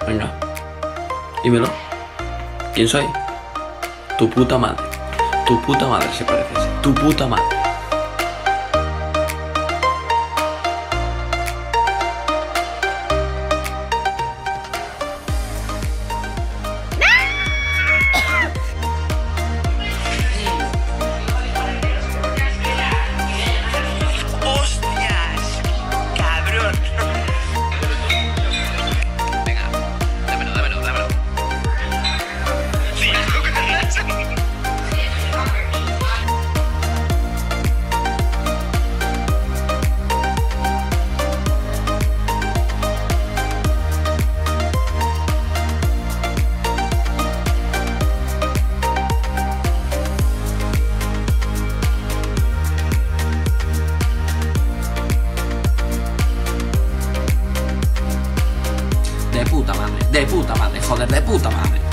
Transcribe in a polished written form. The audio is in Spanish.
Venga, dímelo. ¿Quién soy? Tu puta madre. Tu puta madre se parece. Tu puta madre. ¡Hostias! ¡Cabrón! Venga, dámelo. Sí. De puta madre, joder, de puta madre.